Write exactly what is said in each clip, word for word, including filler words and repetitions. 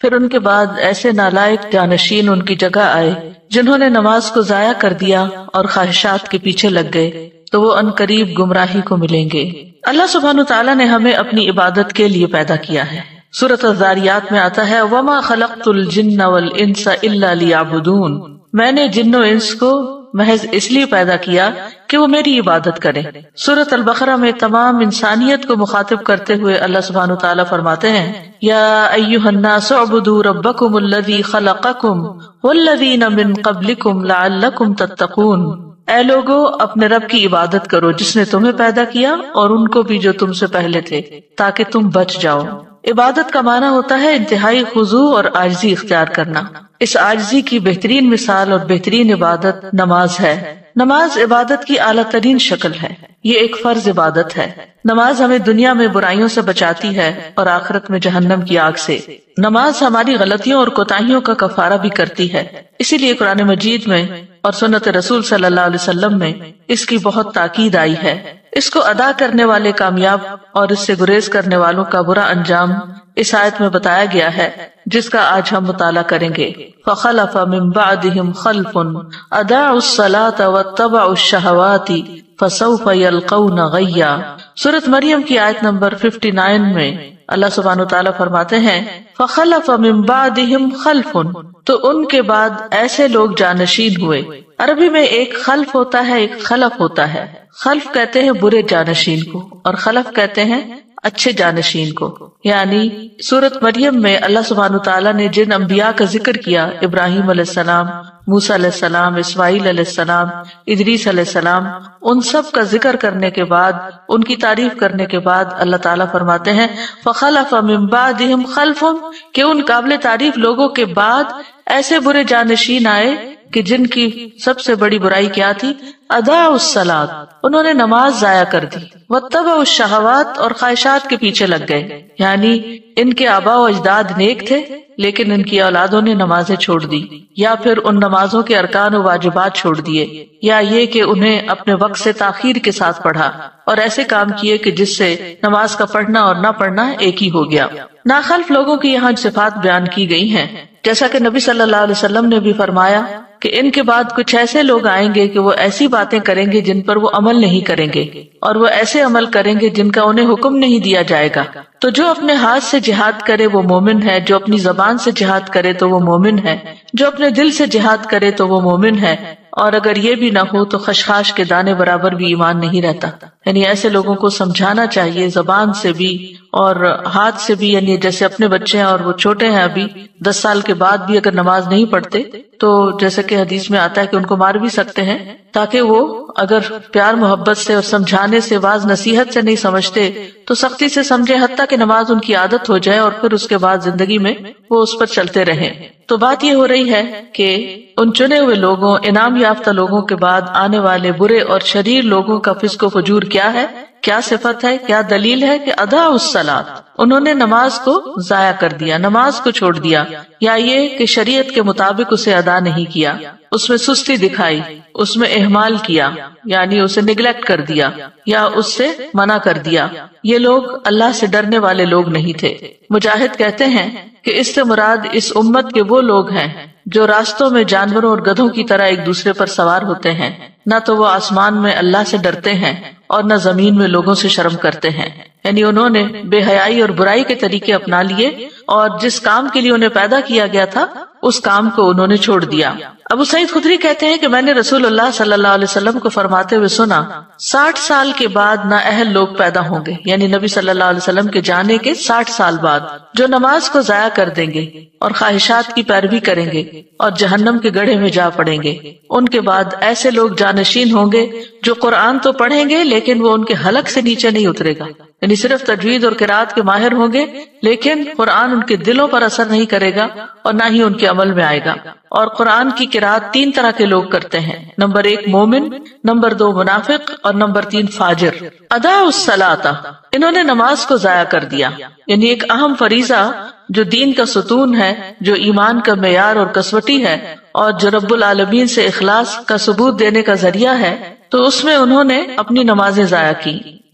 پھر ان کے بعد ایسے نالائق جانشین ان کی جگہ آئے جنہوں نے نماز کو ضائع کر دیا اور خواہشات کے پیچھے لگ گئے، تو وہ ان قریب گمراہی کو ملیں گے۔ اللہ سبحانہ تعالیٰ نے ہمیں اپنی عبادت کے لیے پیدا کیا ہے۔ سورۃ الذاریات میں آتا ہے وَمَا خَلَقْتُ الْجِنَّ وَالْإِنسَ إِلَّا لِيَعْبُدُونَ، میں نے جن و انس کو محض اس لیے پیدا کیا کہ وہ میری عبادت کریں۔ سورۃ البقرہ میں تمام انسانیت کو مخاطب کرتے ہوئے اللہ سبحانہ وتعالیٰ فرماتے ہیں یا ایھا الناس اعبدوا ربکم الذی خلقکم والذین من قبلکم لعلکم تتقون، اے لوگو اپنے رب کی عبادت کرو جس نے تمہیں پیدا کیا اور ان کو بھی جو تم سے پہلے تھے، تاکہ تم بچ جاؤ۔ عبادت کا معنی ہوتا ہے انتہائی خضوع اور عاجزی اختیار کرنا۔ اس عاجزی کی بہترین مثال اور بہترین عبادت نماز ہے۔ نماز عبادت کی اعلیٰ ترین شکل ہے، یہ ایک فرض عبادت ہے۔ نماز ہمیں دنیا میں برائیوں سے بچاتی ہے اور آخرت میں جہنم کی آگ سے۔ نماز ہماری غلطیوں اور کوتاہیوں کا کفارہ بھی کرتی ہے، اسی لیے قرآن مجید میں اور سنت رسول صلی اللہ علیہ وسلم میں اس کی بہت تاکید آئی ہے۔ اس کو ادا کرنے والے کامیاب اور اس سے گریز کرنے والوں کا برا انجام اس آیت میں بتایا گیا ہے، جس کا آج ہم مطالعہ کریں گے۔ فَخَلَفَ مِن بَعْدِهِمْ خَلْفٌ أَضَاعُوا الصَّلَاةَ وَاتَّبَعُوا الشَّهَوَاتِ فَسَوْفَ يَلْقَوْنَ غَيًّا۔ سورۃ مریم کی آیت نمبر उनسٹھ میں اللہ سبحانہ وتعالیٰ فرماتے ہیں فَخَلَفَ مِن بَعْدِهِمْ خَلْفٌ، تو ان کے بعد ایسے لوگ جانشین ہوئے۔ عربی میں ایک خلف ہوتا ہے، ایک خلف ہوتا ہے۔ خلف کہتے ہیں برے جانشین کو اور خلف کہتے ہیں اچھے جانشین کو۔ یعنی سورۃ مریم میں اللہ سبحانہ تعالیٰ نے جن انبیاء کا ذکر کیا، ابراہیم علیہ السلام، موسیٰ علیہ السلام، اسماعیل علیہ السلام، ادریس علیہ السلام، ان سب کا ذکر کرنے کے بعد، ان کی تعریف کرنے کے بعد اللہ تعالیٰ فرماتے ہیں فَخَلَفَ مِن بَعْدِهِمْ خَلْفٌ، کہ ان قابل تعریف لوگوں کے بعد ایسے برے جانشین آئے کہ جن کی سب سے بڑی برائی کیا تھی، اضاعوا الصلاۃ، انہوں نے نماز ضائع کر دی، واتبعوا الشہوات، اور خواہشات کے پیچھے لگ گئے۔ یعنی ان کے آباء و اجداد نیک تھے لیکن ان کی اولادوں نے نمازیں چھوڑ دی، یا پھر ان نمازوں کے ارکان و واجبات چھوڑ دیے، یا یہ کہ انہیں اپنے وقت سے تاخیر کے ساتھ پڑھا اور ایسے کام کیے کہ جس سے نماز کا پڑھنا اور نہ پڑھنا ایک ہی ہو گیا۔ ناخلف لوگوں کی یہاں صفات بیان کی گئی ہیں، جیسا کہ نبی صلی اللہ علیہ وسلم نے بھی فرمایا کہ ان کے بعد کچھ ایسے لوگ آئیں گے کہ وہ ایسی باتیں کریں گے جن پر وہ عمل نہیں کریں گے، اور وہ ایسے عمل کریں گے جن کا انہیں حکم نہیں دیا جائے گا۔ تو جو اپنے ہاتھ سے جہاد کرے وہ مومن ہے، جو اپنی زبان سے جہاد کرے تو وہ مومن ہے، جو اپنے دل سے جہاد کرے تو وہ مومن ہے، اور اگر یہ بھی نہ ہو تو خشخاش کے دانے برابر بھی ایمان نہیں رہتا۔ یعنی ایسے لوگوں کو سمجھانا چاہیے زبان سے بھی اور ہاتھ سے بھی، یعنی جیسے اپنے بچے ہیں اور وہ چھوٹے ہیں ابھی دس سال کے بعد بھی اگر نماز نہیں پڑھتے تو جیسے کہ حدیث میں آتا ہے کہ ان کو مار بھی سکتے ہیں، تاکہ وہ اگر پیار محبت سے اور سمجھانے سے، واعظ نصیحت سے نہیں سمجھتے تو سختی سے سمجھے، حتیٰ کہ نماز ان کی عادت ہو جائے اور پھر اس کے بعد زندگی میں وہ اس پر چلتے رہیں۔ تو بات یہ ہو رہی ہے کہ ان چنے ہوئے لوگوں، انعام یافتہ لوگوں کے بعد آنے والے برے اور شریر لوگوں کا فسق و فجور کیا ہے، کیا صفت ہے، کیا دلیل ہے کہ اضاعوا الصلاۃ، انہوں نے نماز کو ضائع کر دیا، نماز کو چھوڑ دیا، یا یہ کہ شریعت کے مطابق اسے ادا نہیں کیا، اس میں سستی دکھائی، اس میں اہمال کیا، یعنی اسے نیگلیکٹ کر دیا یا اس سے منع کر دیا۔ یہ لوگ اللہ سے ڈرنے والے لوگ نہیں تھے۔ مجاہد کہتے ہیں کہ اس سے مراد اس امت کے وہ لوگ ہیں جو راستوں میں جانوروں اور گدھوں کی طرح ایک دوسرے پر سوار ہوتے ہیں، نہ تو وہ آسمان میں اللہ سے ڈرتے ہیں اور نہ زمین میں لوگوں سے شرم کرتے ہیں۔ یعنی انہوں نے بے حیائی اور برائی کے طریقے اپنا لیے اور جس کام کے لیے انہیں پیدا کیا گیا تھا اس کام کو انہوں نے چھوڑ دیا۔ ابو سعید خدری کہتے ہیں کہ میں نے رسول اللہ صلی اللہ علیہ وسلم کو فرماتے ہوئے سنا، ساٹھ سال کے بعد نااہل لوگ پیدا ہوں گے، یعنی نبی صلی اللہ علیہ وسلم کے جانے کے ساٹھ سال بعد، جو نماز کو ضائع کر دیں گے اور خواہشات کی پیروی کریں گے اور جہنم کے گڑھے میں جا پڑیں گے۔ ان کے بعد ایسے لوگ جانشین ہوں گے جو قرآن تو پڑھیں گے لیکن وہ ان کے حلق سے نیچے نہیں اترے گا، یعنی صرف تجوید اور قرات کے ماہر ہوں گے لیکن قرآن ان کے دلوں پر اثر نہیں کرے گا اور نہ ہی ان کے عمل میں آئے گا۔ اور قرآن کی قرات تین طرح کے لوگ کرتے ہیں، نمبر ایک مومن، نمبر دو منافق اور نمبر تین فاجر۔ اضاعوا الصلاۃ، انہوں نے نماز کو ضائع کر دیا، یعنی ایک اہم فریضہ جو دین کا ستون ہے، جو ایمان کا معیار اور کسوٹی ہے اور جو رب العالمین سے اخلاص کا ثبوت دینے کا ذریعہ ہے، تو اس میں انہوں نے اپنی نمازیں ضائع کی۔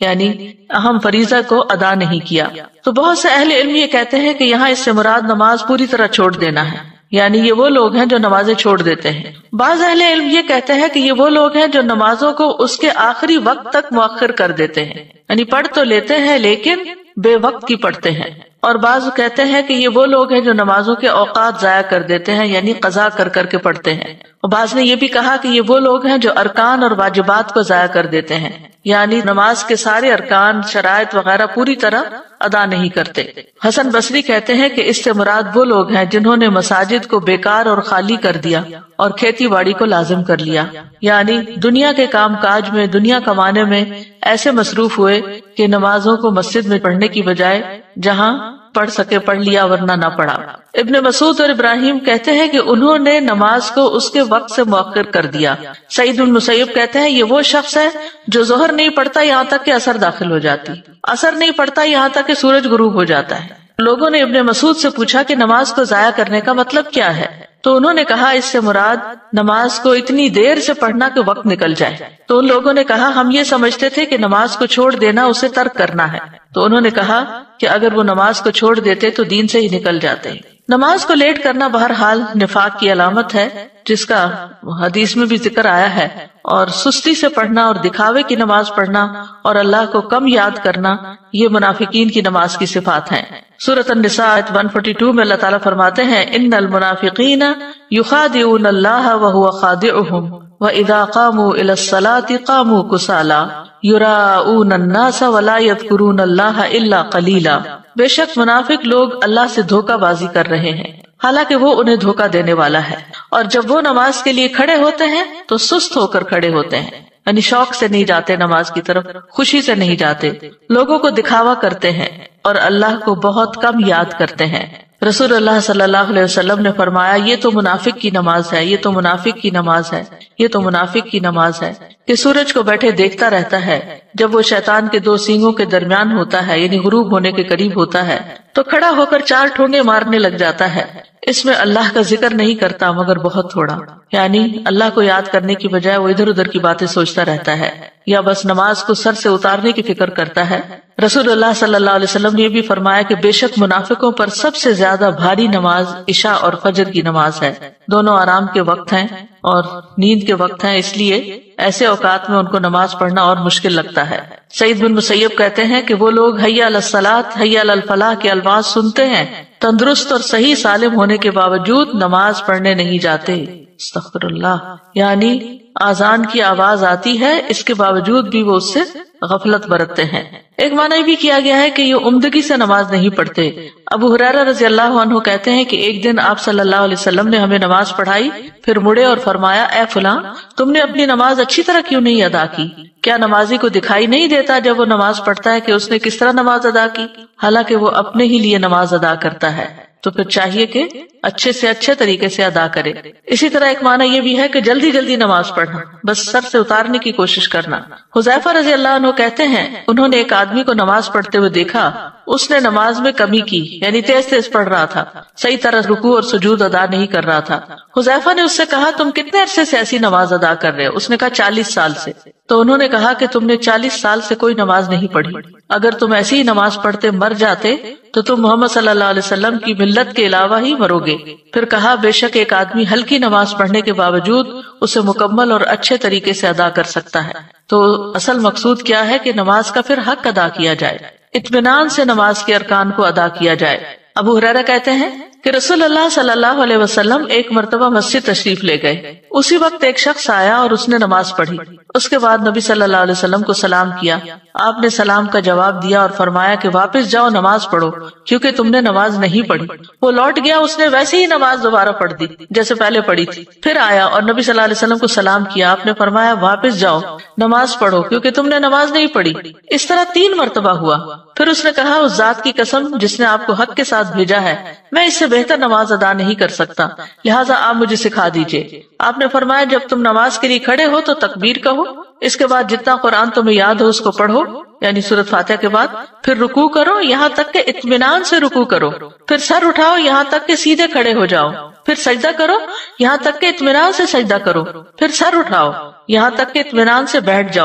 یعنی اہم فریضہ کو ادا نہیں کیا۔ تو بہت سے اہل علم یہ کہتے ہیں کہ یہاں اس سے مراد نماز پوری طرح چھوڑ دینا ہے، یعنی یہ وہ لوگ ہیں جو نمازیں چھوڑ دیتے ہیں۔ بعض اہل علم یہ کہتے ہیں کہ یہ وہ لوگ ہیں جو نمازوں کو اس کے آخری وقت تک مؤخر کر دیتے ہیں، یعنی پڑھ تو لیتے ہیں لیکن بے وقت کی پڑھتے ہیں۔ اور بعض کہتے ہیں کہ یہ وہ لوگ ہیں جو نمازوں کے اوقات ضائع کر دیتے ہیں، یعنی قضا کر کر کے پڑھتے ہیں۔ اور بعض نے یہ بھی کہا کہ یہ وہ لوگ ہیں جو ارکان اور واجبات کو ضائع کر دیتے ہیں، یعنی نماز کے سارے ارکان، شرائط وغیرہ پوری طرح ادا نہیں کرتے۔ حسن بصری کہتے ہیں کہ اس سے مراد وہ لوگ ہیں جنہوں نے مساجد کو بیکار اور خالی کر دیا اور کھیتی باڑی کو لازم کر لیا، یعنی دنیا کے کام کاج میں، دنیا کمانے میں ایسے مصروف ہوئے کہ نمازوں کو مسجد میں پڑھنے کی بجائے جہاں پڑھ سکے پڑھ لیا ورنہ نہ پڑھا۔ ابن مسعود اور ابراہیم کہتے ہیں کہ انہوں نے نماز کو اس کے وقت سے مؤخر کر دیا۔ سعید بن مسیب کہتے ہیں یہ وہ شخص ہے جو ظہر نہیں پڑھتا یہاں تک کہ عصر داخل ہو جاتی، عصر نہیں پڑھتا یہاں تک کہ سورج غروب ہو جاتا ہے۔ لوگوں نے ابن مسعود سے پوچھا کہ نماز کو ضائع کرنے کا مطلب کیا ہے، تو انہوں نے کہا اس سے مراد نماز کو اتنی دیر سے پڑھنا کہ وقت نکل جائے۔ تو ان لوگوں نے کہا ہم یہ سمجھتے تھے کہ نماز کو چھوڑ دینا اسے ترک کرنا ہے۔ تو انہوں نے کہا کہ اگر وہ نماز کو چھوڑ دیتے تو دین سے ہی نکل جاتے۔ نماز کو لیٹ کرنا بہرحال نفاق کی علامت ہے، جس کا حدیث میں بھی ذکر آیا ہے، اور سستی سے پڑھنا اور دکھاوے کی نماز پڑھنا اور اللہ کو کم یاد کرنا یہ منافقین کی نماز کی صفات ہیں۔ سورۃ النساء آیت ایک سو بائیس میں اللہ تعالیٰ فرماتے ہیں ان المنافقین یخادعون اللہ وهو خادعهم وَإِذَا قَامُوا إِلَى الصَّلَاةِ قَامُوا كُسَالَىٰ يُرَاءُونَ النَّاسَ وَلَا يَذْكُرُونَ اللَّهَ إِلَّا قَلِيلًا۔ بے شک منافق لوگ اللہ سے دھوکہ بازی کر رہے ہیں حالانکہ وہ انہیں دھوکہ دینے والا ہے، اور جب وہ نماز کے لیے کھڑے ہوتے ہیں تو سست ہو کر کھڑے ہوتے ہیں، یعنی شوق سے نہیں جاتے نماز کی طرف، خوشی سے نہیں جاتے، لوگوں کو دکھاوا کرتے ہیں اور اللہ کو بہت کم یاد کرتے ہیں۔ رسول اللہ صلی اللہ علیہ وسلم نے فرمایا یہ تو منافق کی نماز ہے، یہ تو منافق کی نماز ہے، یہ تو منافق کی نماز ہے کہ سورج کو بیٹھے دیکھتا رہتا ہے، جب وہ شیطان کے دو سینگوں کے درمیان ہوتا ہے یعنی غروب ہونے کے قریب ہوتا ہے تو کھڑا ہو کر چار ٹھونگے مارنے لگ جاتا ہے، اس میں اللہ کا ذکر نہیں کرتا مگر بہت تھوڑا، یعنی اللہ کو یاد کرنے کی بجائے وہ ادھر ادھر کی باتیں سوچتا رہتا ہے یا بس نماز کو سر سے اتارنے کی فکر کرتا ہے۔ رسول اللہ صلی اللہ علیہ وسلم نے یہ بھی فرمایا کہ بے شک منافقوں پر سب سے زیادہ بھاری نماز عشاء اور فجر کی نماز ہے، دونوں آرام کے وقت ہیں اور نیند کے وقت ہیں، اس لیے ایسے اوقات میں ان کو نماز پڑھنا اور مشکل لگتا ہے۔ سعید بن مسیب کہتے ہیں کہ وہ لوگ حی علی الصلاۃ حی علی الفلاح کے الفاظ سنتے ہیں، تندرست اور صحیح سالم ہونے کے باوجود نماز پڑھنے نہیں جاتے، استغفر اللہ، یعنی آذان کی آواز آتی ہے اس کے باوجود بھی وہ اس سے غفلت برتتے ہیں۔ ایک معنی یہ بھی کیا گیا ہے کہ یہ عمدگی سے نماز نہیں پڑھتے۔ ابو ہریرہ رضی اللہ عنہ کہتے ہیں کہ ایک دن آپ صلی اللہ علیہ وسلم نے ہمیں نماز پڑھائی، پھر مڑے اور فرمایا اے فلاں تم نے اپنی نماز اچھی طرح کیوں نہیں ادا کی؟ کیا نمازی کو دکھائی نہیں دیتا جب وہ نماز پڑھتا ہے کہ اس نے کس طرح نماز ادا کی، حالانکہ وہ اپنے ہی لیے نماز ادا کرتا ہے، تو پھر چاہیے کہ اچھے سے اچھے طریقے سے ادا کرے۔ اسی طرح ایک معنی یہ بھی ہے کہ جلدی جلدی نماز پڑھنا، بس سر سے اتارنے کی کوشش کرنا۔ حذیفہ رضی اللہ عنہ کہتے ہیں انہوں نے ایک آدمی کو نماز پڑھتے ہوئے دیکھا، اس نے نماز میں کمی کی، یعنی تیز تیز پڑھ رہا تھا، صحیح طرح رکوع اور سجود ادا نہیں کر رہا تھا۔ حذیفہ نے اس سے کہا تم کتنے عرصے سے ایسی نماز ادا کر رہے ہو؟ اس نے کہا چالیس سال سے۔ تو انہوں نے کہا کہ تم نے چالیس سال سے کوئی نماز نہیں پڑھی، اگر تم ایسی ہی نماز پڑھتے مر جاتے تو تم محمد صلی اللہ علیہ وسلم کی ملت کے علاوہ ہی مرو گے۔ پھر کہا بے شک ایک آدمی ہلکی نماز پڑھنے کے باوجود اسے مکمل اور اچھے طریقے سے ادا کر سکتا ہے۔ تو اصل مقصود کیا ہے کہ نماز کا پھر حق ادا کیا جائے، اطمینان سے نماز کے ارکان کو ادا کیا جائے۔ ابو ہریرہ کہتے ہیں کہ رسول اللہ صلی اللہ علیہ وسلم ایک مرتبہ مسجد تشریف لے گئے، اسی وقت ایک شخص آیا اور اس نے نماز پڑھی، اس کے بعد نبی صلی اللہ علیہ وسلم کو سلام کیا، آپ نے سلام کا جواب دیا اور فرمایا کہ واپس جاؤ نماز پڑھو کیونکہ تم نے نماز نہیں پڑھی۔ وہ لوٹ گیا، اس نے ویسے ہی نماز دوبارہ پڑھ دی جیسے پہلے پڑھی تھی، پھر آیا اور نبی صلی اللہ علیہ وسلم کو سلام کیا، آپ نے فرمایا واپس جاؤ نماز پڑھو کیونکہ تم نے نماز نہیں پڑھی۔ اس طرح تین مرتبہ ہوا، پھر اس نے کہا اس ذات کی قسم جس نے آپ کو حق کے ساتھ بھیجا ہے میں اس سے بہتر نماز ادا نہیں کر سکتا، لہٰذا آپ مجھے سکھا دیجئے۔ آپ نے فرمایا جب تم نماز کے لیے کھڑے ہو تو تکبیر کہو، اس کے بعد جتنا قرآن تمہیں یاد ہو اس کو پڑھو، یعنی سورۃ فاتحہ کے بعد، پھر رکوع کرو یہاں تک کہ اطمینان سے رکوع کرو، پھر سر اٹھاؤ یہاں تک کہ سیدھے کھڑے ہو جاؤ، پھر سجدہ کرو یہاں تک کہ اطمینان سے سجدہ کرو، پھر سر اٹھاؤ یہاں تک کہ اطمینان سے بیٹھ جاؤ،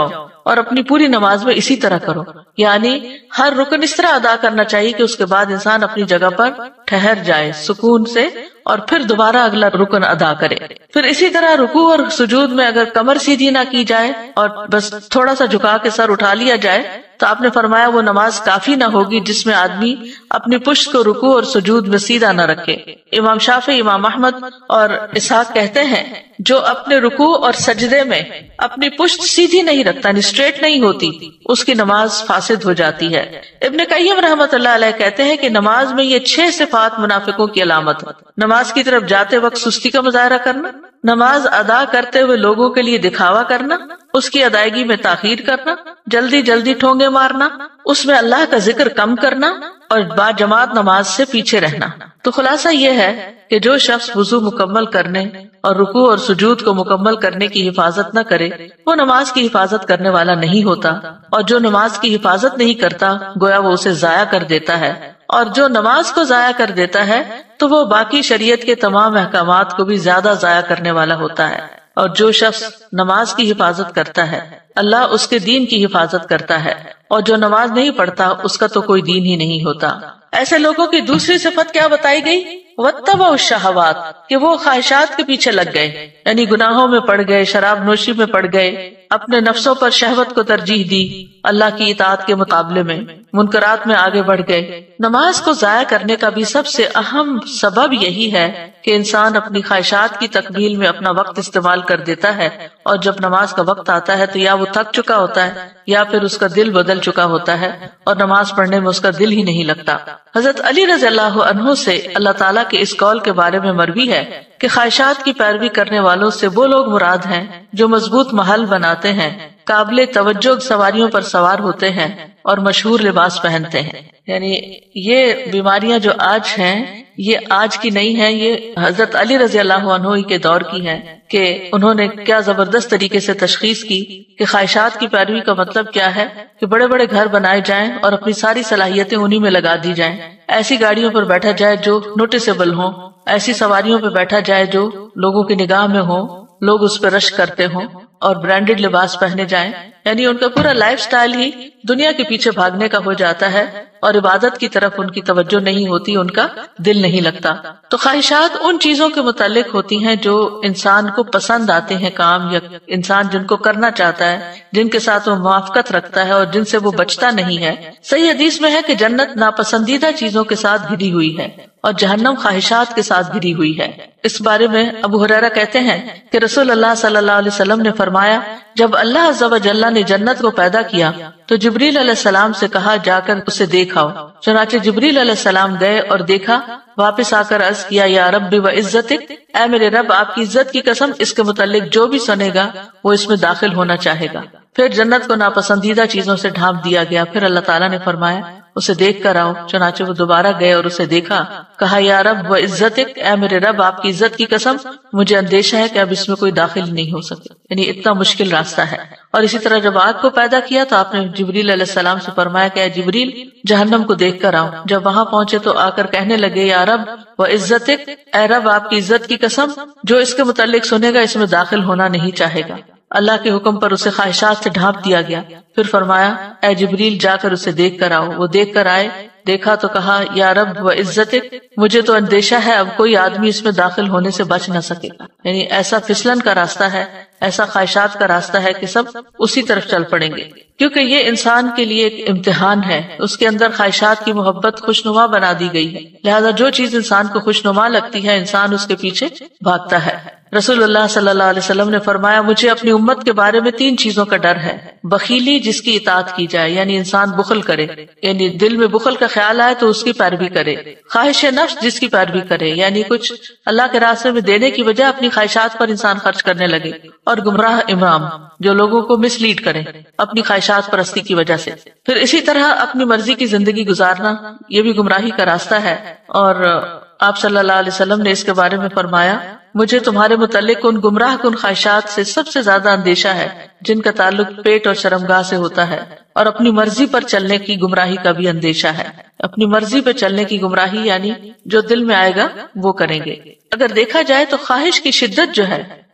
اور اپنی پوری نماز میں اسی طرح کرو، یعنی ہر رکن اس طرح ادا کرنا چاہیے کہ اس کے بعد انسان اپنی جگہ پر ٹھہر جائے سکون سے اور پھر دوبارہ اگلا رکن ادا کرے۔ پھر اسی طرح رکوع اور سجود میں اگر کمر سیدھی نہ کی جائے اور بس تھوڑا سا جھکا کے سر اٹھا لیا جائے تو آپ نے فرمایا وہ نماز کافی نہ ہوگی جس میں آدمی اپنی پشت کو رکوع اور سجود میں سیدھا نہ رکھے۔ امام شافعی، امام احمد اور اسحاق کہتے ہیں جو اپنے رکوع اور سجدے میں اپنی پشت سیدھی نہیں رکھتا، یعنی اسٹریٹ نہیں ہوتی، اس کی نماز فاسد ہو جاتی ہے۔ ابن قیم رحمۃ اللہ علیہ کہتے ہیں کہ نماز میں یہ چھ صفات منافقوں کی علامت ہے: نماز کی طرف جاتے وقت سستی کا مظاہرہ کرنا، نماز ادا کرتے ہوئے لوگوں کے لیے دکھاوا کرنا، اس کی ادائیگی میں تاخیر کرنا، جلدی جلدی ٹھونگے مارنا، اس میں اللہ کا ذکر کم کرنا اور با جماعت نماز سے پیچھے رہنا۔ تو خلاصہ یہ ہے کہ جو شخص وضو مکمل کرنے اور رکوع اور سجود کو مکمل کرنے کی حفاظت نہ کرے وہ نماز کی حفاظت کرنے والا نہیں ہوتا، اور جو نماز کی حفاظت نہیں کرتا گویا وہ اسے ضائع کر دیتا ہے، اور جو نماز کو ضائع کر دیتا ہے تو وہ باقی شریعت کے تمام احکامات کو بھی زیادہ ضائع کرنے والا ہوتا ہے۔ اور جو شخص نماز کی حفاظت کرتا ہے اللہ اس کے دین کی حفاظت کرتا ہے، اور جو نماز نہیں پڑھتا اس کا تو کوئی دین ہی نہیں ہوتا۔ ایسے لوگوں کی دوسری صفت کیا بتائی گئی؟ واتبعوا الشہوات، کہ وہ خواہشات کے پیچھے لگ گئے، یعنی گناہوں میں پڑ گئے، شراب نوشی میں پڑ گئے، اپنے نفسوں پر شہوت کو ترجیح دی اللہ کی اطاعت کے مقابلے میں، منکرات میں آگے بڑھ گئے۔ نماز کو ضائع کرنے کا بھی سب سے اہم سبب یہی ہے کہ انسان اپنی خواہشات کی تکمیل میں اپنا وقت استعمال کر دیتا ہے، اور جب نماز کا وقت آتا ہے تو یا وہ تھک چکا ہوتا ہے یا پھر اس کا دل بدل چکا ہوتا ہے اور نماز پڑھنے میں اس کا دل ہی نہیں لگتا۔ حضرت علی رضی اللہ عنہ سے اللہ تعالیٰ کے اس قول کے بارے میں مروی ہے کہ خواہشات کی پیروی کرنے والوں سے وہ لوگ مراد ہیں جو مضبوط محل بناتے ہیں، قابل توجہ سواریوں پر سوار ہوتے ہیں اور مشہور لباس پہنتے ہیں۔ یعنی یہ بیماریاں جو آج ہیں یہ آج کی نہیں ہیں، یہ حضرت علی رضی اللہ عنہ ہی کے دور کی ہیں کہ انہوں نے کیا زبردست طریقے سے تشخیص کی کہ خواہشات کی پیروی کا مطلب کیا ہے کہ بڑے بڑے گھر بنائے جائیں اور اپنی ساری صلاحیتیں انہی میں لگا دی جائیں، ایسی گاڑیوں پر بیٹھا جائے جو نوٹسیبل ہوں، ایسی سواریوں پہ بیٹھا جائے جو لوگوں کی نگاہ میں ہوں، لوگ اس پہ رشک کرتے ہوں، اور برانڈڈ لباس پہنے جائیں، یعنی ان کا پورا لائف سٹائل ہی دنیا کے پیچھے بھاگنے کا ہو جاتا ہے اور عبادت کی طرف ان کی توجہ نہیں ہوتی، ان کا دل نہیں لگتا۔ تو خواہشات ان چیزوں کے متعلق ہوتی ہیں جو انسان کو پسند آتے ہیں، کام یا انسان جن کو کرنا چاہتا ہے، جن کے ساتھ وہ موافقت رکھتا ہے اور جن سے وہ بچتا نہیں ہے۔ صحیح حدیث میں ہے کہ جنت ناپسندیدہ چیزوں کے ساتھ گھری ہوئی ہے اور جہنم خواہشات کے ساتھ گھری ہوئی ہے۔ اس بارے میں ابو ہریرہ کہتے ہیں کہ رسول اللہ صلی اللہ علیہ وسلم نے فرمایا جب اللہ عز و جل نے جنت کو پیدا کیا تو جبریل علیہ السلام سے کہا جا کر اسے دیکھاؤ، چنانچہ جبریل علیہ السلام گئے اور دیکھا، واپس آ کر عرض کیا یا رب و عزتک، اے میرے رب آپ کی عزت کی قسم اس کے متعلق جو بھی سنے گا وہ اس میں داخل ہونا چاہے گا۔ پھر جنت کو ناپسندیدہ چیزوں سے ڈھانپ دیا گیا۔ پھر اللہ تعالیٰ نے فرمایا اسے دیکھ کر آؤ، چنانچہ وہ دوبارہ گئے اور اسے دیکھا، کہا یا رب و عزتک، اے میرے رب آپ کی عزت کی قسم مجھے اندیشہ ہے کہ اب اس میں کوئی داخل ہی نہیں ہو سکتا، یعنی اتنا مشکل راستہ ہے۔ اور اسی طرح جب آگ کو پیدا کیا تو آپ نے جبریل علیہ السلام سے فرمایا کہ اے جبریل جہنم کو دیکھ کر آؤ۔ جب وہاں پہنچے تو آ کر کہنے لگے یا رب و عزتک، اے رب آپ کی عزت کی قسم جو اس کے متعلق سنے گا اس میں داخل ہونا نہیں چاہے گا۔ اللہ کے حکم پر اسے خواہشات سے ڈھانپ دیا گیا۔ پھر فرمایا اے جبریل جا کر اسے دیکھ کر آؤ۔ وہ دیکھ کر آئے، دیکھا تو کہا یا رب و عزتک مجھے تو اندیشہ ہے اب کوئی آدمی اس میں داخل ہونے سے بچ نہ سکے گا، یعنی ایسا پھسلن کا راستہ ہے، ایسا خواہشات کا راستہ ہے کہ سب اسی طرف چل پڑیں گے، کیونکہ یہ انسان کے لیے ایک امتحان ہے۔ اس کے اندر خواہشات کی محبت خوشنما بنا دی گئی ہے، لہذا جو چیز انسان کو خوشنما لگتی ہے انسان اس کے پیچھے بھاگتا ہے۔ رسول اللہ صلی اللہ علیہ وسلم نے فرمایا مجھے اپنی امت کے بارے میں تین چیزوں کا ڈر ہے، بخیلی جس کی اطاعت کی جائے، یعنی انسان بخل کرے، یعنی دل میں بخل کا خیال آئے تو اس کی پیروی کرے، خواہش نفس جس کی پیروی کرے، یعنی کچھ اللہ کے راستے میں دینے کی وجہ اپنی خواہشات پر انسان خرچ کرنے لگے، اور گمراہ امام جو لوگوں کو مس لیڈ کرے اپنی خواہشات پرستی کی وجہ سے۔ پھر اسی طرح اپنی مرضی کی زندگی گزارنا یہ بھی گمراہی کا راستہ ہے، اور آپ صلی اللہ علیہ وسلم نے اس کے بارے میں فرمایا مجھے تمہارے متعلق ان گمراہ کن خواہشات سے سب سے زیادہ اندیشہ ہے جن کا تعلق پیٹ اور شرمگاہ سے ہوتا ہے، اور اپنی مرضی پر چلنے کی گمراہی کا بھی اندیشہ ہے۔ اپنی مرضی پر چلنے کی گمراہی یعنی جو دل میں آئے گا وہ کریں گے۔ اگر دیکھا جائے تو خواہش کی شدت جو ہے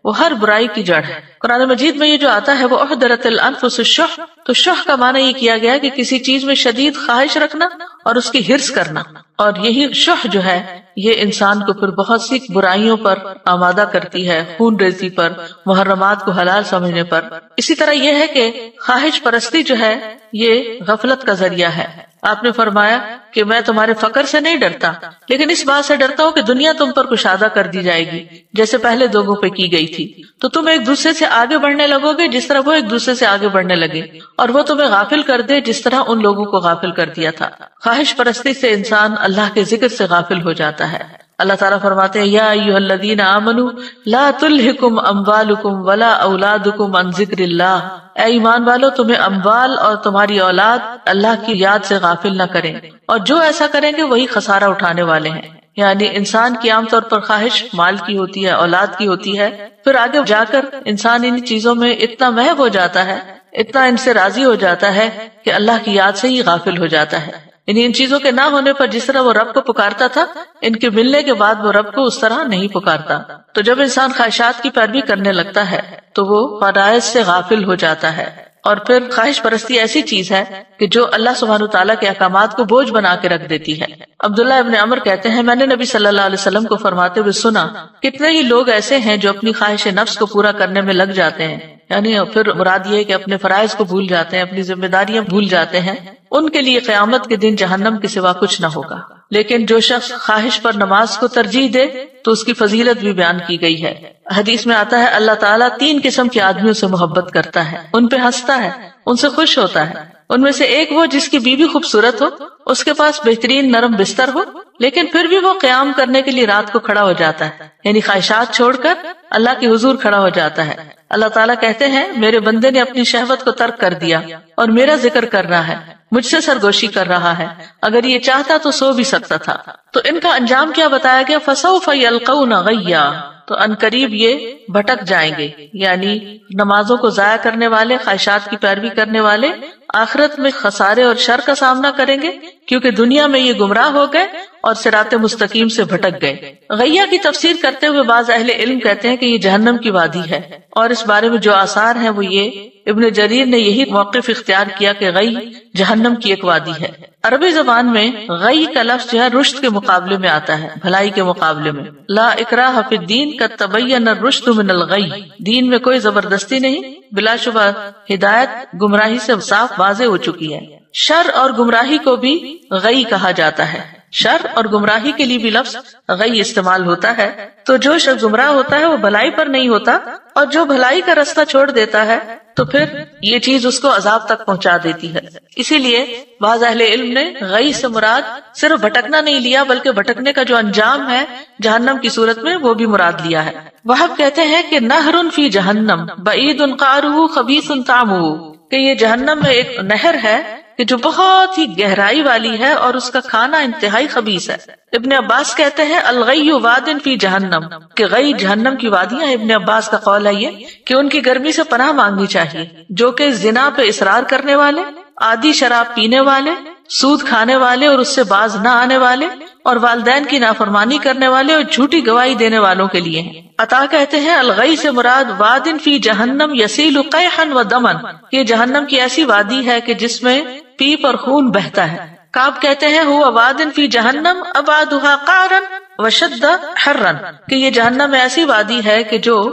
وہ ہر برائی کی جڑ ہے۔ قرآن مجید میں یہ جو آتا ہے وہ احضرت الانفس الشح، تو شح کا معنی یہ کیا گیا کہ کسی چیز میں شدید خواہش رکھنا اور اس کی حرص کرنا، اور یہی شح جو ہے یہ انسان کو پھر بہت سی برائیوں پر آمادہ کرتی ہے، خون ریزی پر، محرمات کو حلال سمجھنے پر۔ اسی طرح یہ ہے کہ خواہش پرستی جو ہے یہ غفلت کا ذریعہ ہے۔ آپ نے فرمایا کہ میں تمہارے فقر سے نہیں ڈرتا، لیکن اس بات سے ڈرتا ہوں کہ دنیا تم پر کشادہ کر دی جائے گی جیسے پہلے لوگوں پہ کی گئی تھی، تو تم ایک دوسرے سے آگے بڑھنے لگو گے جس طرح وہ ایک دوسرے سے آگے بڑھنے لگے، اور وہ تمہیں غافل کر دے جس طرح ان لوگوں کو غافل کر دیا تھا۔ خواہش پرستی سے انسان اللہ کے ذکر سے غافل ہو جاتا ہے۔ اللہ تعالیٰ فرماتے ہیں یا ایھا الذین آمنوا لا تلہکم اموالکم ولا اولادکم عن ذکر اللہ، اے ایمان والو تمہیں اموال اور تمہاری اولاد اللہ کی یاد سے غافل نہ کریں، اور جو ایسا کریں گے وہی خسارہ اٹھانے والے ہیں۔ یعنی انسان کی عام طور پر خواہش مال کی ہوتی ہے، اولاد کی ہوتی ہے، پھر آگے جا کر انسان ان چیزوں میں اتنا محو ہو جاتا ہے، اتنا ان سے راضی ہو جاتا ہے کہ اللہ کی یاد سے ہی غافل ہو جاتا ہے۔ یعنی ان چیزوں کے نہ ہونے پر جس طرح وہ رب کو پکارتا تھا، ان کے ملنے کے بعد وہ رب کو اس طرح نہیں پکارتا۔ تو جب انسان خواہشات کی پیروی کرنے لگتا ہے تو وہ فرائض سے غافل ہو جاتا ہے، اور پھر خواہش پرستی ایسی چیز ہے کہ جو اللہ سبحانہ تعالیٰ کے احکامات کو بوجھ بنا کے رکھ دیتی ہے۔ عبداللہ ابن عمر کہتے ہیں میں نے نبی صلی اللہ علیہ وسلم کو فرماتے ہوئے سنا، کتنے ہی لوگ ایسے ہیں جو اپنی خواہش نفس کو پورا کرنے میں لگ جاتے ہیں، یعنی پھر مراد یہ ہے کہ اپنے فرائض کو بھول جاتے ہیں، اپنی ذمہ داریاں بھول جاتے ہیں، ان کے لیے قیامت کے دن جہنم کے سوا کچھ نہ ہوگا۔ لیکن جو شخص خواہش پر نماز کو ترجیح دے تو اس کی فضیلت بھی بیان کی گئی ہے۔ حدیث میں آتا ہے اللہ تعالیٰ تین قسم کے آدمیوں سے محبت کرتا ہے، ان پہ ہنستا ہے، ان سے خوش ہوتا ہے۔ ان میں سے ایک وہ جس کی بیوی خوبصورت ہو، اس کے پاس بہترین نرم بستر ہو، لیکن پھر بھی وہ قیام کرنے کے لیے رات کو کھڑا ہو جاتا ہے، یعنی خواہشات چھوڑ کر اللہ کے حضور کھڑا ہو جاتا ہے۔ اللہ تعالیٰ کہتے ہیں میرے بندے نے اپنی شہوت کو ترک کر دیا اور میرا ذکر کر رہا ہے، مجھ سے سرگوشی کر رہا ہے، اگر یہ چاہتا تو سو بھی سکتا تھا۔ تو ان کا انجام کیا بتایا گیا؟ فسوف یلقون غیا، تو ان قریب یہ بھٹک جائیں گے، یعنی نمازوں کو ضائع کرنے والے، خواہشات کی پیروی کرنے والے آخرت میں خسارے اور شر کا سامنا کریں گے، کیونکہ دنیا میں یہ گمراہ ہو گئے اور صراط مستقیم سے بھٹک گئے۔ غیہ کی تفسیر کرتے ہوئے بعض اہل علم کہتے ہیں کہ یہ جہنم کی وادی ہے، اور اس بارے میں جو آثار ہیں وہ یہ ابن جریر نے یہی موقف اختیار کیا کہ غی جہنم کی ایک وادی ہے۔ عربی زبان میں غی کا لفظ جو ہے رشد کے مقابلے میں آتا ہے، بھلائی کے مقابلے میں۔ لا اکراہ فی الدین قد تبین الرشد من الغی، دین میں کوئی زبردستی نہیں، بلا شبہ ہدایت گمراہی سے صاف واضح ہو چکی ہے۔ شر اور گمراہی کو بھی غی کہا جاتا ہے، شر اور گمراہی کے لیے بھی لفظ غی استعمال ہوتا ہے۔ تو جو شخص گمراہ ہوتا ہے وہ بھلائی پر نہیں ہوتا، اور جو بھلائی کا راستہ چھوڑ دیتا ہے تو پھر یہ چیز اس کو عذاب تک پہنچا دیتی ہے۔ اسی لیے بعض اہل علم نے غی سے مراد صرف بھٹکنا نہیں لیا، بلکہ بھٹکنے کا جو انجام ہے جہنم کی صورت میں وہ بھی مراد لیا ہے۔ وہب کہتے ہیں کہ نہر فی جہنم بعید قعرہ خبیث طعمہ، کہ یہ جہنم میں ایک نہر ہے کہ جو بہت ہی گہرائی والی ہے اور اس کا کھانا انتہائی خبیث ہے۔ ابن عباس کہتے ہیں الغی واد فی جہنم، کہ غی جہنم کی وادیاں ہیں۔ ابن عباس کا قول ہے یہ کہ ان کی گرمی سے پناہ مانگنی چاہیے، جو کہ زنا پہ اصرار کرنے والے، عادی شراب پینے والے، سود کھانے والے اور اس سے باز نہ آنے والے، اور والدین کی نافرمانی کرنے والے اور جھوٹی گواہی دینے والوں کے لیے ہیں۔ عطا کہتے ہیں الغی سے مراد وادن فی جہنم یسیل قیحا و دمن، یہ جہنم کی ایسی وادی ہے کہ جس میں پیپ اور خون بہتا ہے۔ کعب کہتے ہیں ہوا وادن فی جہنم ابعدھا قعرا وشد حرا، کہ یہ جہنم میں ایسی وادی ہے کہ جو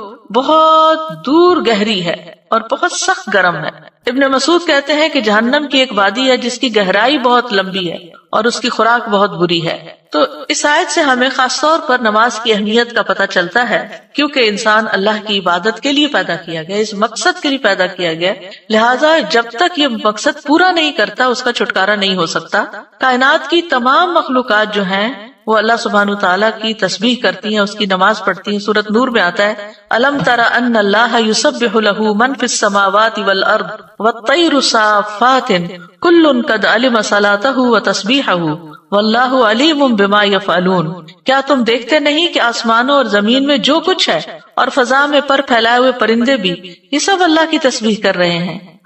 بہت دور گہری ہے اور بہت سخت گرم ہے۔ ابن مسعود کہتے ہیں کہ جہنم کی ایک وادی ہے جس کی گہرائی بہت لمبی ہے اور اس کی خوراک بہت بری ہے۔ تو اس آیت سے ہمیں خاص طور پر نماز کی اہمیت کا پتہ چلتا ہے، کیونکہ انسان اللہ کی عبادت کے لیے پیدا کیا گیا، اس مقصد کے لیے پیدا کیا گیا، لہٰذا جب تک یہ مقصد پورا نہیں کرتا اس کا چھٹکارا نہیں ہو سکتا۔ کائنات کی تمام مخلوقات جو ہیں وہ اللہ سبحانہ تعالیٰ کی تسبیح کرتی ہیں، اس کی نماز پڑھتی ہیں۔ سورۃ نور میں آتا ہے الم تر ان اللہ یسبح له من فی السماوات والارض والطیر صافات کل قد علم صلاته وتسبیحه واللہ علیم بما یفعلون، کیا تم دیکھتے نہیں کہ آسمانوں اور زمین میں جو کچھ ہے اور فضا میں پر پھیلائے ہوئے پرندے بھی، یہ سب اللہ کی تسبیح کر رہے ہیں،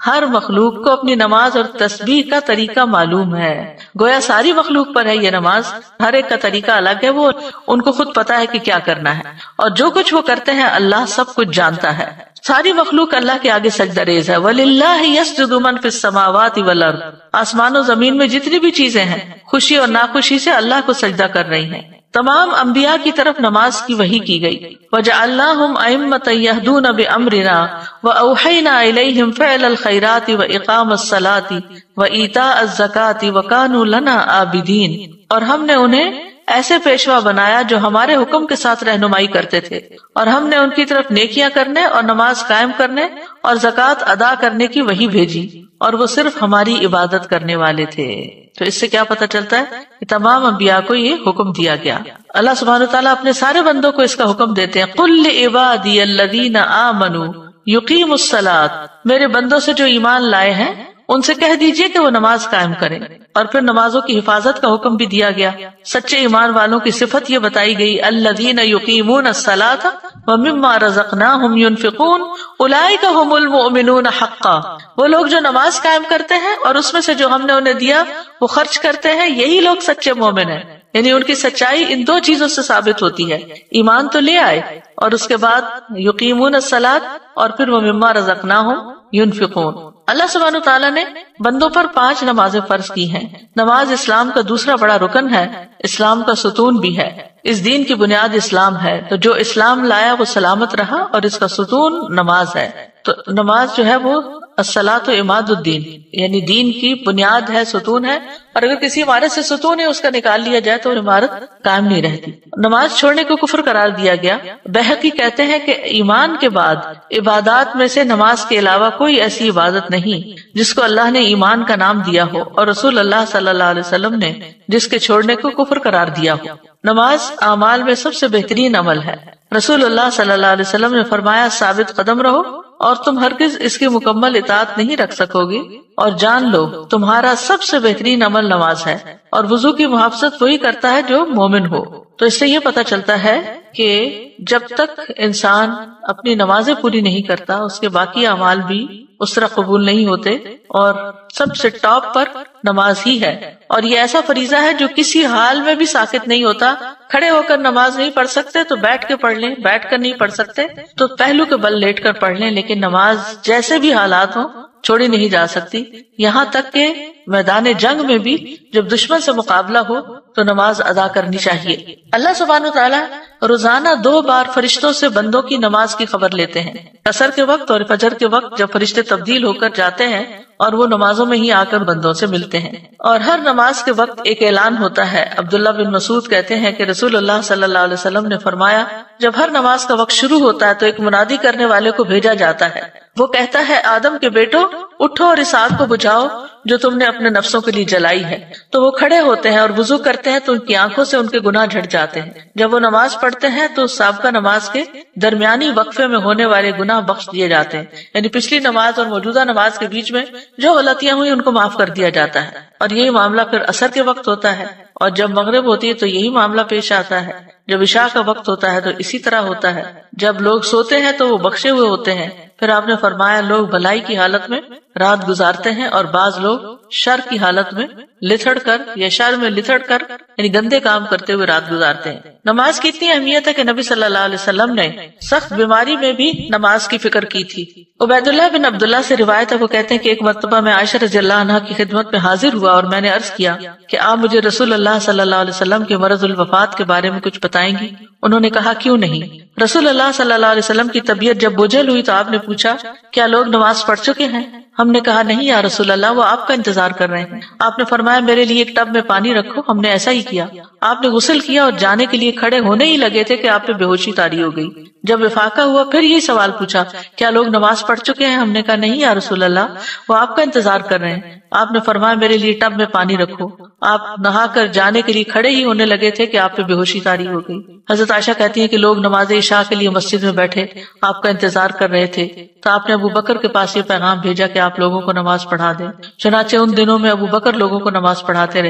ہر مخلوق کو اپنی نماز اور تسبیح کا طریقہ معلوم ہے. گویا ساری مخلوق پر ہے یہ نماز، ہر ایک کا طریقہ الگ ہے، وہ ان کو خود پتا ہے کہ کیا کرنا ہے، اور جو کچھ وہ کرتے ہیں اللہ سب کچھ جانتا ہے. ساری مخلوق اللہ کے آگے سجدہ ریز ہے. وَلِلَّهِ يَسْجُدُ مَن فِي السَّمَاوَاتِ وَالْأَرْضِ، آسمان و زمین میں جتنی بھی چیزیں ہیں خوشی اور ناخوشی سے اللہ کو سجدہ کر رہی ہیں. تمام انبیاء کی طرف نماز کی وحی کی گئی. وَجَعَلْنَاهُمْ أَئِمَّةً يَهْدُونَ بِأَمْرِنَا وَأَوْحَيْنَا إِلَيْهِمْ فِعْلَ الْخَيْرَاتِ وَإِقَامَ الصَّلَاةِ وَإِيتَاءَ الزَّكَاةِ وَكَانُوا لَنَا عَابِدِينَ، اور ہم نے انہیں ایسے پیشوا بنایا جو ہمارے حکم کے ساتھ رہنمائی کرتے تھے، اور ہم نے ان کی طرف نیکیاں کرنے اور نماز قائم کرنے اور زکوٰۃ ادا کرنے کی وحی بھیجی، اور وہ صرف ہماری عبادت کرنے والے تھے. تو اس سے کیا پتہ چلتا ہے کہ تمام انبیاء کو یہ حکم دیا گیا. اللہ سبحانہ وتعالیٰ اپنے سارے بندوں کو اس کا حکم دیتے ہیں. قُل لِعِبَادِيَ الَّذِينَ آمَنُوا يُقِيمُوا الصَّلَاةَ، میرے بندوں سے جو ایمان لائے ہیں ان سے کہہ دیجئے کہ وہ نماز قائم کریں. اور پھر نمازوں کی حفاظت کا حکم بھی دیا گیا. سچے ایمان والوں کی صفت یہ بتائی گئی، الذین یقیمون الصلاۃ ومما رزقناہم ینفقون اولئک ھم المؤمنون حقا، وہ لوگ جو نماز قائم کرتے ہیں اور اس میں سے جو ہم نے انہیں دیا وہ خرچ کرتے ہیں، یہی لوگ سچے مومن ہیں. یعنی ان کی سچائی ان دو چیزوں سے ثابت ہوتی ہے، ایمان تو لے آئے اور اس کے بعد یقیمون الصلاۃ اور پھر ومما رزقناہم ینفقون. اللہ سبحانہ تعالیٰ نے بندوں پر پانچ نمازیں فرض کی ہیں. نماز اسلام کا دوسرا بڑا رکن ہے، اسلام کا ستون بھی ہے. اس دین کی بنیاد اسلام ہے، تو جو اسلام لایا وہ سلامت رہا، اور اس کا ستون نماز ہے. تو نماز جو ہے وہ الصلاۃ عماد الدین، یعنی دین کی بنیاد ہے، ستون ہے، اور اگر کسی عمارت سے ستون ہے اس کا نکال لیا جائے تو عمارت قائم نہیں رہتی. نماز چھوڑنے کو کفر قرار دیا گیا. بہقی کہتے ہیں کہ ایمان کے بعد عبادات میں سے نماز کے علاوہ کوئی ایسی عبادت نہیں جس کو اللہ نے ایمان کا نام دیا ہو اور رسول اللہ صلی اللہ علیہ وسلم نے جس کے چھوڑنے کو کفر قرار دیا ہو. نماز اعمال میں سب سے بہترین عمل ہے. رسول اللہ صلی اللہ علیہ وسلم نے فرمایا، ثابت قدم رہو اور تم ہرگز اس کی مکمل اطاعت نہیں رکھ سکو گے، اور جان لو تمہارا سب سے بہترین عمل نماز ہے، اور وضو کی محافظت وہی کرتا ہے جو مومن ہو. تو اس سے یہ پتہ چلتا ہے کہ جب تک انسان اپنی نمازیں پوری نہیں کرتا اس کے باقی اعمال بھی اس طرح قبول نہیں ہوتے، اور سب سے ٹاپ پر نماز ہی ہے. اور یہ ایسا فریضہ ہے جو کسی حال میں بھی ساقط نہیں ہوتا. کھڑے ہو کر نماز نہیں پڑھ سکتے تو بیٹھ کے پڑھ لیں، بیٹھ کر نہیں پڑھ سکتے تو پہلو کے بل لیٹ کر پڑھ لیں، لیکن نماز جیسے بھی حالات ہوں چھوڑی نہیں جا سکتی. یہاں تک کہ میدان جنگ میں بھی جب دشمن سے مقابلہ ہو تو نماز ادا کرنی چاہیے. اللہ سبحانہ وتعالیٰ روزانہ دو بار فرشتوں سے بندوں کی نماز کی خبر لیتے ہیں، عصر کے وقت اور فجر کے وقت، جب فرشتے تبدیل ہو کر جاتے ہیں اور وہ نمازوں میں ہی آ کر بندوں سے ملتے ہیں. اور ہر نماز کے وقت ایک اعلان ہوتا ہے. عبداللہ بن مسعود کہتے ہیں کہ رسول اللہ صلی اللہ علیہ وسلم نے فرمایا، جب ہر نماز کا وقت شروع ہوتا ہے تو ایک منادی کرنے والے کو بھیجا جاتا ہے. وہ کہتا ہے، آدم کے بیٹو اٹھو اور اس آگ کو بجھاؤ جو تم نے اپنے نفسوں کے لیے جلائی ہے. تو وہ کھڑے ہوتے ہیں اور وضو کرتے ہیں تو ان کی آنکھوں سے ان کے گناہ جھڑ جاتے ہیں. جب وہ نماز پڑھتے ہیں تو سابقہ نماز کے درمیانی وقفے میں ہونے والے گناہ بخش دیے جاتے ہیں، یعنی پچھلی نماز اور موجودہ نماز کے بیچ میں جو غلطیاں ہوئی ان کو معاف کر دیا جاتا ہے. اور یہی معاملہ پھر عصر کے وقت ہوتا ہے، اور جب مغرب ہوتی ہے تو یہی معاملہ پیش آتا ہے. جب عشاء کا وقت ہوتا ہے تو اسی طرح ہوتا ہے. جب لوگ سوتے ہیں تو وہ بخشے ہوئے ہوتے ہیں. پھر آپ نے فرمایا، لوگ بھلائی کی حالت میں رات گزارتے ہیں اور بعض لوگ شر کی حالت میں لتھڑ کر یا شر میں لتھڑ کر یعنی گندے کام کرتے ہوئے رات گزارتے ہیں. نماز کی اتنی اہمیت ہے کہ نبی صلی اللہ علیہ وسلم نے سخت بیماری میں بھی نماز کی فکر کی تھی. عبید اللہ بن عبداللہ سے روایت ہے، وہ کہتے ہیں کہ ایک مرتبہ میں عائشہ رضی اللہ عنہا کی خدمت میں حاضر ہوا اور میں نے عرض کیا کہ آپ مجھے رسول اللہ صلی اللہ علیہ وسلم کے مرض الوفات کے بارے میں کچھ بتائیں گی؟ انہوں نے کہا، کیوں نہیں. رسول اللہ صلی اللہ علیہ وسلم کی طبیعت جب بوجھل ہوئی تو آپ نے پوچھا، کیا لوگ نماز پڑھ چکے ہیں؟ ہم نے کہا، نہیں یا رسول اللہ، وہ آپ کا انتظار کر رہے ہیں. آپ نے فرمایا، میرے لیے ایک ٹب میں پانی رکھو. ہم نے ایسا ہی کیا. آپ نے غسل کیا اور جانے کے لیے کھڑے ہونے ہی لگے تھے کہ آپ پہ بے ہوشی طاری ہو گئی. جب افاقہ ہوا پھر یہ سوال پوچھا، کیا لوگ نماز پڑھ چکے ہیں؟ ہم نے کہا، نہیں یا رسول اللہ، وہ آپ کا انتظار کر رہے ہیں. آپ نے فرمایا، میرے لیے ٹب میں پانی رکھو. آپ نہا کر جانے کے لیے کھڑے ہی ہونے لگے تھے کہ آپ پہ بے ہوشی طاری ہو گئی. حضرت عائشہ کہتی ہیں کہ لوگ نماز عشاء کے لیے مسجد میں بیٹھے آپ کا انتظار کر رہے تھے تو آپ نے ابو بکر کے پاس یہ پیغام بھیجا کہ آپ لوگوں کو نماز پڑھا دیں. چنانچہ ان دنوں میں ابو بکر لوگوں کو نماز پڑھاتے رہے.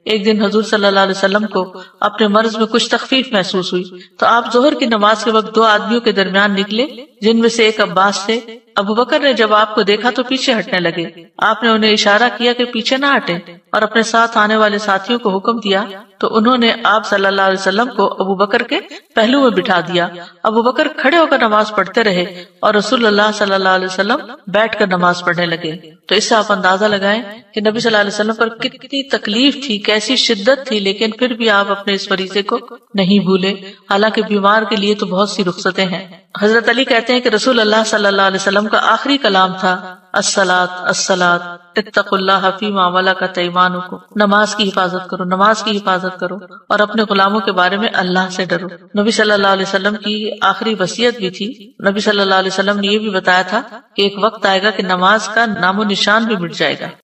ایک دن حضور صلی اللہ علیہ وسلم کو اپنے مرض میں کچھ تخفیف محسوس ہوئی تو آپ ظہر کی نماز کے وقت دو آدمیوں کے درمیان نکلے جن میں سے ایک عباس تھے۔ ابو بکر نے جب آپ کو دیکھا تو پیچھے ہٹنے لگے۔ آپ نے انہیں اشارہ کیا کہ پیچھے نہ ہٹیں اور اپنے ساتھ آنے والے ساتھیوں کو حکم دیا تو انہوں نے آپ صلی اللہ علیہ وسلم کو ابو بکر کے پہلو میں بٹھا دیا۔ ابو بکر کھڑے ہو کر نماز پڑھتے رہے اور رسول اللہ صلی اللہ علیہ وسلم بیٹھ کر نماز پڑھنے لگے۔ تو اس سے آپ اندازہ لگائیں کہ نبی صلی اللہ علیہ وسلم پر کتنی تکلیف تھی، کیسی شدت تھی، لیکن پھر بھی آپ اپنے اس فریضے کو نہیں بھولے، حالانکہ بیمار کے لیے تو بہت سی رخصتیں ہیں۔ حضرت علی کہتے ہیں کہ رسول اللہ صلی اللہ علیہ وسلم کا آخری کلام تھا الصلاۃ الصلاۃ اتقوا اللہ فیما ملکت ایمانکم، نماز کی حفاظت کرو، نماز کی حفاظت کرو اور اپنے غلاموں کے بارے میں اللہ سے ڈرو۔ نبی صلی اللہ علیہ وسلم کی آخری وصیت بھی تھی۔ نبی صلی اللہ علیہ وسلم نے یہ بھی بتایا تھا کہ ایک وقت آئے گا کہ نماز کا نام و نشان بھی مٹ جائے گا۔